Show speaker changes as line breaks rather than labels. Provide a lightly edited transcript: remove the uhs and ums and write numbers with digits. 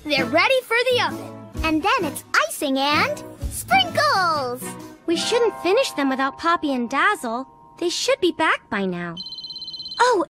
They're ready for the oven. And then it's icing and sprinkles!
We shouldn't finish them without Poppy and Dazzle. They should be back by now. Oh,